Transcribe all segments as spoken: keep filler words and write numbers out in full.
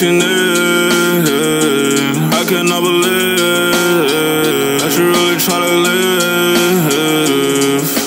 you need. I cannot believe that you really try to live.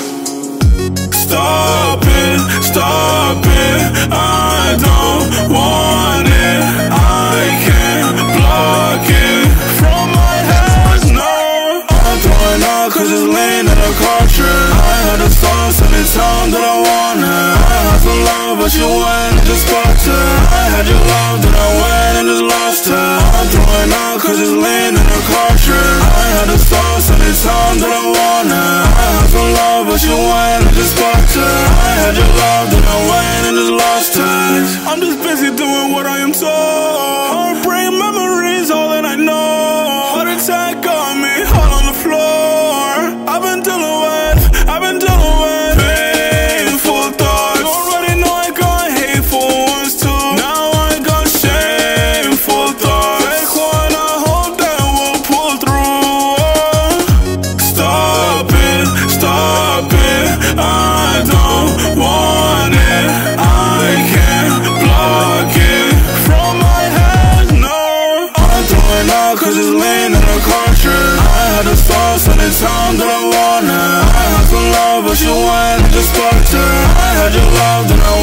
Stop it, stop it, I don't want it. I can't block it from my head, no. I'm throwing up cause it's lean in the culture. I had the sauce in the town that I wanted. I had some love but you went and just fucked it. I had your love then I went and just lost it. I'm throwing up cause it's lean in the culture. I had the sauce in the town that I wanted. I had some love but you went and just fucked it. I had your love then I went and just lost it. I'm just busy doing what I am told. Heartbreak memories all that I know. Heart attack on me, all on the floor. I've been dealing with, I've been dealing with painful thoughts. You already know I got hateful ones too. Now I got shameful thoughts. Take one, I hope that we'll pull through. Stop it, stop it, I don't want it. I can't block it from my head, no. I'm throwing up cause it's lean in the culture. I had the sauce in the town that I wanted. I had some love but you went and just fucked it. I had your love then I